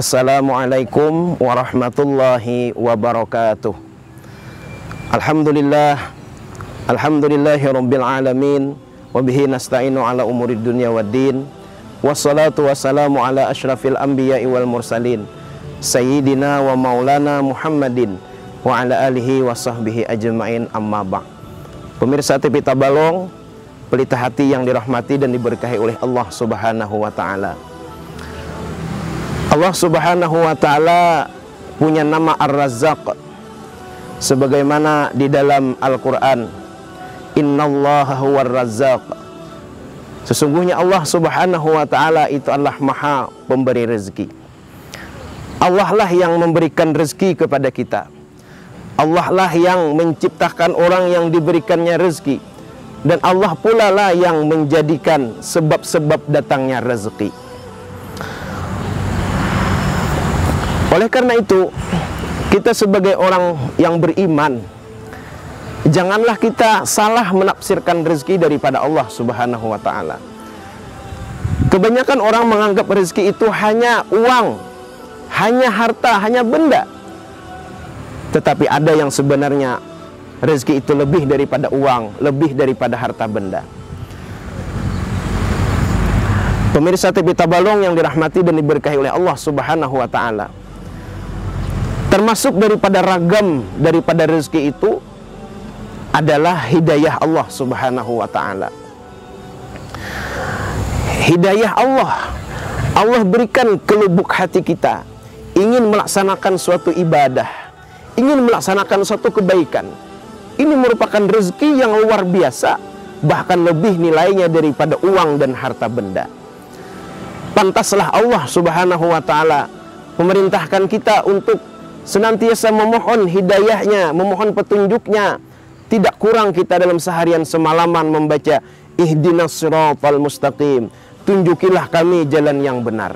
Assalamualaikum warahmatullahi wabarakatuh. Alhamdulillahi rabbil alamin, wabihi nasta'inu ala umurid dunya waddin, wassalatu wassalamu ala ashrafil anbiya'i wal mursalin, sayyidina wa maulana Muhammadin wa ala alihi wa sahbihi ajma'in, amma ba'. Pemirsa TV Tabalong, pelita hati yang dirahmati dan diberkahi oleh Allah Subhanahu wa ta'ala. Allah Subhanahu wa ta'ala punya nama Ar-Razzaq, sebagaimana di dalam Al-Quran, Innallaha huwar razzaq. Sesungguhnya Allah Subhanahu wa ta'ala itu adalah maha pemberi rezeki. Allah lah yang memberikan rezeki kepada kita. Allah lah yang menciptakan orang yang diberikannya rezeki, dan Allah pula lah yang menjadikan sebab-sebab datangnya rezeki. Oleh karena itu, kita sebagai orang yang beriman, janganlah kita salah menafsirkan rezeki daripada Allah Subhanahu wa ta'ala. Kebanyakan orang menganggap rezeki itu hanya uang, hanya harta, hanya benda. Tetapi ada yang sebenarnya rezeki itu lebih daripada uang, lebih daripada harta benda. Pemirsa TV Tabalong yang dirahmati dan diberkahi oleh Allah Subhanahu wa ta'ala, termasuk daripada ragam daripada rezeki itu adalah hidayah Allah Subhanahu wa ta'ala. Hidayah Allah berikan ke lubuk hati kita, ingin melaksanakan suatu ibadah, ingin melaksanakan suatu kebaikan. Ini merupakan rezeki yang luar biasa, bahkan lebih nilainya daripada uang dan harta benda. Pantaslah Allah Subhanahu wa ta'ala memerintahkan kita untuk senantiasa memohon hidayahnya, memohon petunjuknya. Tidak kurang kita dalam seharian semalaman membaca ihdinas siratal mustaqim, tunjukilah kami jalan yang benar.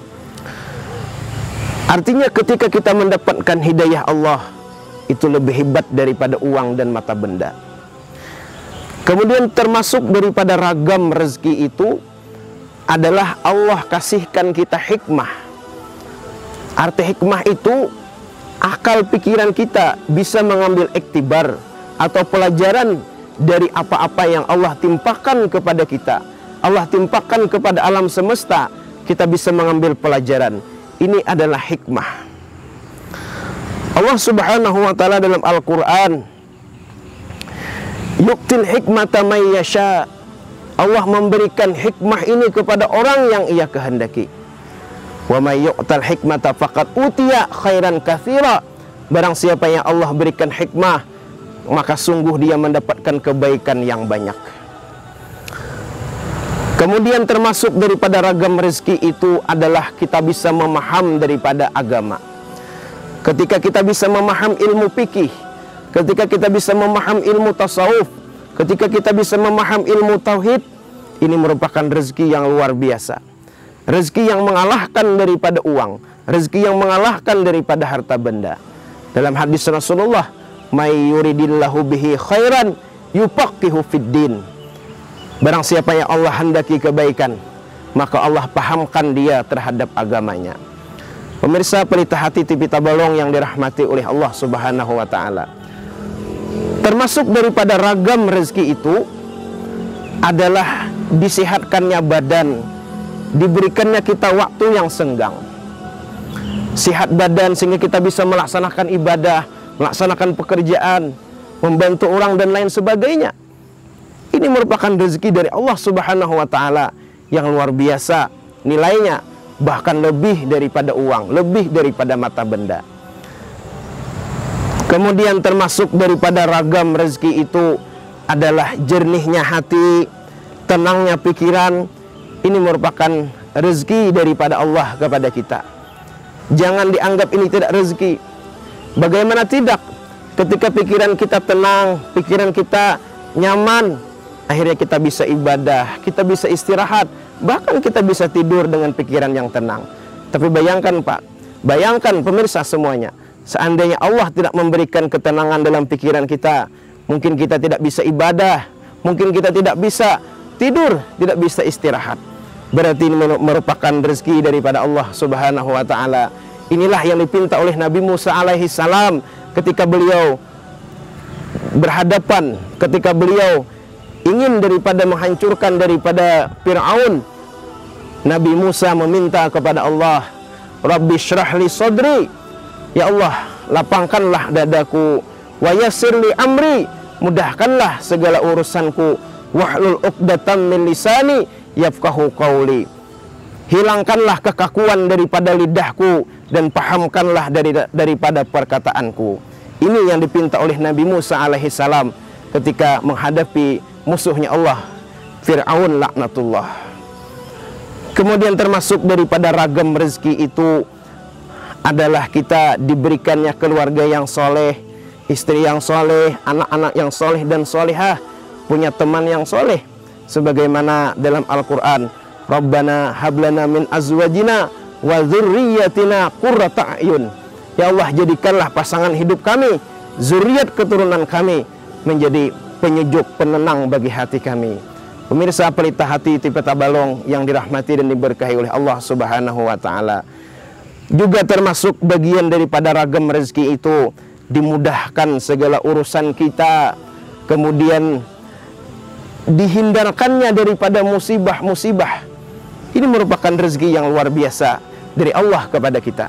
Artinya ketika kita mendapatkan hidayah Allah, itu lebih hebat daripada uang dan mata benda. Kemudian termasuk daripada ragam rezeki itu adalah Allah kasihkan kita hikmah. Arti hikmah itu akal pikiran kita bisa mengambil iktibar atau pelajaran dari apa-apa yang Allah timpakan kepada kita, Allah timpakan kepada alam semesta. Kita bisa mengambil pelajaran. Ini adalah hikmah. Allah Subhanahu wa ta'ala dalam Al-Quran, yuktil hikmata may yasha. Allah memberikan hikmah ini kepada orang yang ia kehendaki. Wa may yu'tal hikmata faqad utiya khairan katsira. Barang siapa yang Allah berikan hikmah, maka sungguh dia mendapatkan kebaikan yang banyak. Kemudian termasuk daripada ragam rezeki itu adalah kita bisa memaham daripada agama. Ketika kita bisa memaham ilmu fikih, ketika kita bisa memaham ilmu tasawuf, ketika kita bisa memaham ilmu tauhid, ini merupakan rezeki yang luar biasa. Rezeki yang mengalahkan daripada uang, rezeki yang mengalahkan daripada harta benda. Dalam hadis Rasulullah, may yuridillahu bihi khairan yufaqihu fiddin. Barang siapa yang Allah hendaki kebaikan, maka Allah pahamkan dia terhadap agamanya. Pemirsa pelita hati TV Tabalong yang dirahmati oleh Allah Subhanahu wa ta'ala, termasuk daripada ragam rezeki itu adalah disehatkannya badan, diberikannya kita waktu yang senggang. Sehat badan sehingga kita bisa melaksanakan ibadah, melaksanakan pekerjaan, membantu orang dan lain sebagainya. Ini merupakan rezeki dari Allah Subhanahu wa ta'ala yang luar biasa nilainya, bahkan lebih daripada uang, lebih daripada mata benda. Kemudian termasuk daripada ragam rezeki itu adalah jernihnya hati, tenangnya pikiran. Ini merupakan rezeki daripada Allah kepada kita. Jangan dianggap ini tidak rezeki. Bagaimana tidak? Ketika pikiran kita tenang, pikiran kita nyaman, akhirnya kita bisa ibadah, kita bisa istirahat, bahkan kita bisa tidur dengan pikiran yang tenang. Tapi bayangkan Pak, bayangkan pemirsa semuanya, seandainya Allah tidak memberikan ketenangan dalam pikiran kita, mungkin kita tidak bisa ibadah, mungkin kita tidak bisa tidur, tidak bisa istirahat. berarti ini merupakan rezeki daripada Allah Subhanahu wa taala. Inilah yang dipinta oleh Nabi Musa alaihi salam ketika beliau berhadapan, ketika beliau ingin daripada menghancurkan daripada Fir'aun. Nabi Musa meminta kepada Allah, Rabbi syrah li sadri, ya Allah lapangkanlah dadaku, wa yassir li amri, mudahkanlah segala urusanku, wahlul uqdatam min lisani yafqahu qawli, hilangkanlah kekakuan daripada lidahku dan pahamkanlah daripada perkataanku. Ini yang dipinta oleh Nabi Musa alaihi salam ketika menghadapi musuhnya Allah, Fir'aun laknatullah. Kemudian termasuk daripada ragam rezeki itu adalah kita diberikannya keluarga yang soleh, istri yang soleh, anak-anak yang soleh dan solehah, punya teman yang soleh. Sebagaimana dalam Al-Quran, Rabbana hablana min azwajina wa dzurriyyatina qurrata a'yun. Ya Allah, jadikanlah pasangan hidup kami, zuriat keturunan kami menjadi penyejuk, penenang bagi hati kami. Pemirsa pelita hati Tipe Tabalong yang dirahmati dan diberkahi oleh Allah Subhanahu wa taala. Juga termasuk bagian daripada ragam rezeki itu dimudahkan segala urusan kita, kemudian dihindarkannya daripada musibah-musibah. Ini merupakan rezeki yang luar biasa dari Allah kepada kita.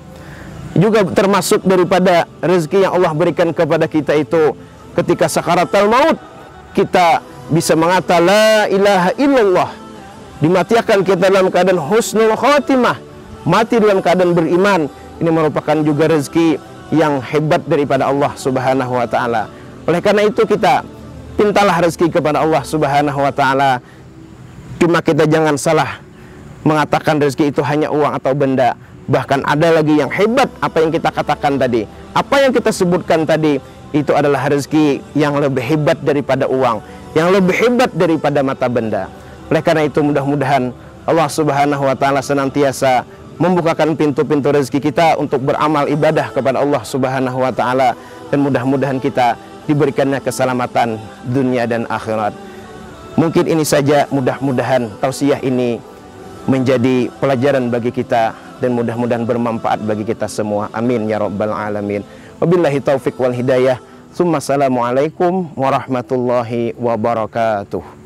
Juga termasuk daripada rezeki yang Allah berikan kepada kita itu ketika sakaratul maut, kita bisa mengatakan la ilaha illallah, dimatikan kita dalam keadaan husnul khatimah, mati dalam keadaan beriman. Ini merupakan juga rezeki yang hebat daripada Allah Subhanahu wa taala. Oleh karena itu kita pintalah rezeki kepada Allah Subhanahu wa taala. Cuma kita jangan salah mengatakan rezeki itu hanya uang atau benda. Bahkan ada lagi yang hebat, apa yang kita katakan tadi, apa yang kita sebutkan tadi, itu adalah rezeki yang lebih hebat daripada uang, yang lebih hebat daripada mata benda. Oleh karena itu mudah-mudahan Allah Subhanahu wa taala senantiasa membukakan pintu-pintu rezeki kita untuk beramal ibadah kepada Allah Subhanahu wa taala, dan mudah-mudahan kita diberikannya keselamatan dunia dan akhirat. Mungkin ini saja, mudah-mudahan tausiah ini menjadi pelajaran bagi kita dan mudah-mudahan bermanfaat bagi kita semua. Amin ya rabbal alamin. Wabillahi taufik wal hidayah. Assalamualaikum warahmatullahi wabarakatuh.